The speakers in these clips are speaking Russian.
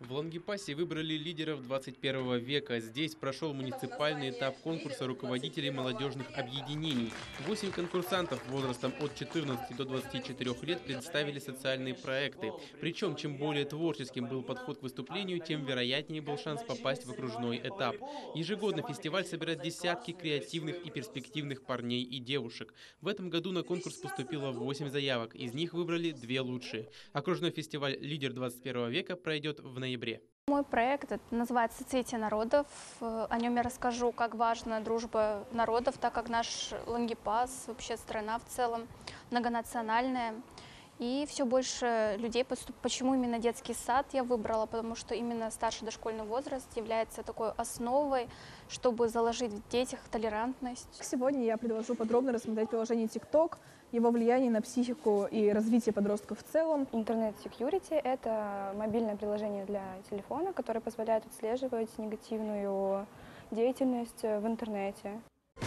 В Лангепасе выбрали лидеров 21 века. Здесь прошел муниципальный этап конкурса руководителей молодежных объединений. 8 конкурсантов возрастом от 14 до 24 лет представили социальные проекты. Причем, чем более творческим был подход к выступлению, тем вероятнее был шанс попасть в окружной этап. Ежегодно фестиваль собирает десятки креативных и перспективных парней и девушек. В этом году на конкурс поступило 8 заявок, из них выбрали 2 лучшие. Окружной фестиваль «Лидер 21 века» пройдет в ноябре. Мой проект называется «Цвете народов». О нем я расскажу, как важна дружба народов, так как наш Лангепас, вообще страна в целом, многонациональная. И все больше людей поступает. Почему именно детский сад я выбрала? Потому что именно старший дошкольный возраст является такой основой, чтобы заложить в детях толерантность. Сегодня я предложу подробно рассмотреть приложение TikTok, его влияние на психику и развитие подростков в целом. Интернет-секьюрити – это мобильное приложение для телефона, которое позволяет отслеживать негативную деятельность в интернете.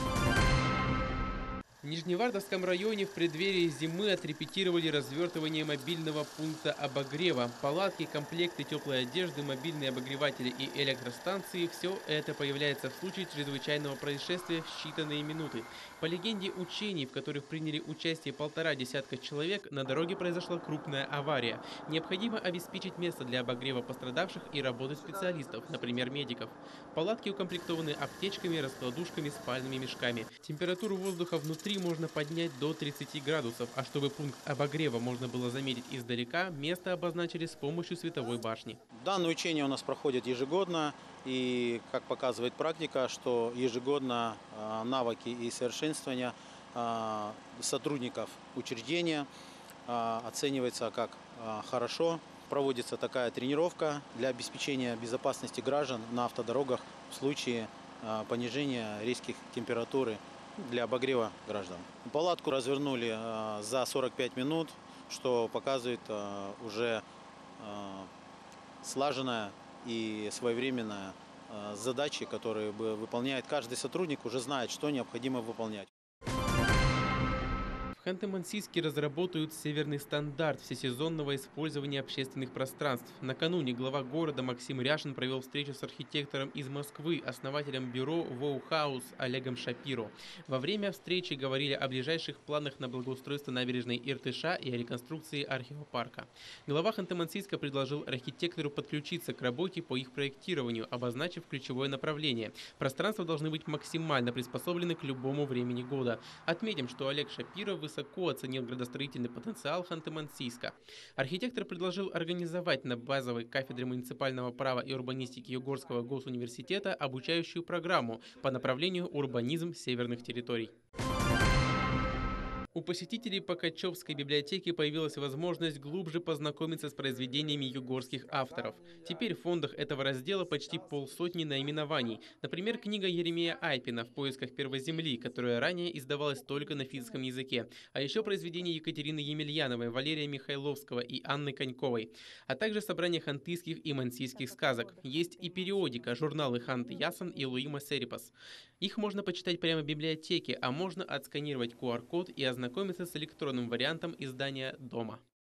В Нижневартовском районе в преддверии зимы отрепетировали развертывание мобильного пункта обогрева. Палатки, комплекты теплой одежды, мобильные обогреватели и электростанции – все это появляется в случае чрезвычайного происшествия в считанные минуты. По легенде учений, в которых приняли участие 1,5 десятка человек, на дороге произошла крупная авария. Необходимо обеспечить место для обогрева пострадавших и работы специалистов, например, медиков. Палатки укомплектованы аптечками, раскладушками, спальными мешками. Температуру воздуха внутри можно поднять до 30 градусов, а чтобы пункт обогрева можно было заметить издалека, место обозначили с помощью световой башни. Данное учение у нас проходит ежегодно, и, как показывает практика, что ежегодно навыки и совершенствования сотрудников учреждения оценивается как хорошо. Проводится такая тренировка для обеспечения безопасности граждан на автодорогах в случае понижения резких температуры для обогрева граждан. Палатку развернули за 45 минут, что показывает уже слаженная и своевременная задачи, которые выполняет каждый сотрудник, уже знает, что необходимо выполнять. В Ханты-Мансийске разработают северный стандарт всесезонного использования общественных пространств. Накануне глава города Максим Ряшин провел встречу с архитектором из Москвы, основателем бюро Воу-хаус Олегом Шапиро. Во время встречи говорили о ближайших планах на благоустройство набережной Иртыша и о реконструкции археопарка. Глава Ханты-Мансийска предложил архитектору подключиться к работе по их проектированию, обозначив ключевое направление. Пространства должны быть максимально приспособлены к любому времени года. Отметим, что Олег Шапиро высоко оценил градостроительный потенциал Ханты-Мансийска. Архитектор предложил организовать на базовой кафедре муниципального права и урбанистики Югорского госуниверситета обучающую программу по направлению урбанизм северных территорий. У посетителей Покачевской библиотеки появилась возможность глубже познакомиться с произведениями югорских авторов. Теперь в фондах этого раздела почти 50 наименований. Например, книга Еремея Айпина «В поисках первой земли», которая ранее издавалась только на финском языке. А еще произведения Екатерины Емельяновой, Валерия Михайловского и Анны Коньковой. А также собрание хантыйских и мансийских сказок. Есть и периодика, журналы «Ханты Ясан» и «Луима Серипас». Их можно почитать прямо в библиотеке, а можно отсканировать QR-код и ознакомиться с электронным вариантом издания дома.